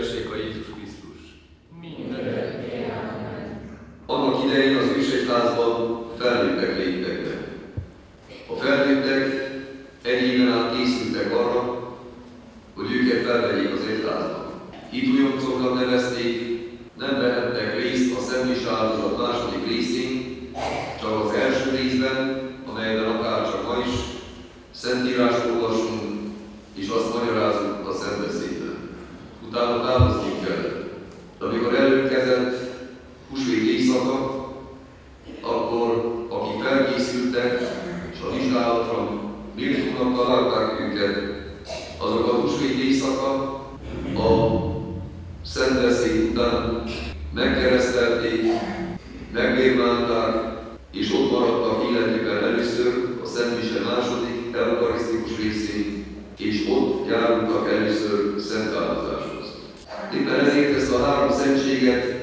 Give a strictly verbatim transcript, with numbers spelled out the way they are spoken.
dicsértessék a Jézus Krisztus. Mindörökké. Amen. Annak idején az ősegyházban felnőttek léptek be. A felnőttek egy éven át készültek arra, hogy őket felvegyék az egyházba. Hitújoncoknak nevezték, nem vehettek részt a szentmis áldozat második részén, csak az első részben, amelyben akárcsak ma is Szentírást olvasunk, és azt magyarázunk a szentbeszédben. Utána távozni kell. De amikor elérkezett húsvét éjszaka, akkor akik felkészültek, és a vizsgálatra méltónak találták őket, azok a húsvét éjszaka a szentbeszéd után megkeresztelték, megvérmálták, és ott maradtak életükben először a szentmise második eukarisztikus részén, és ott járultak először szentáldozáshoz. Éppen ezért ezt a három szentséget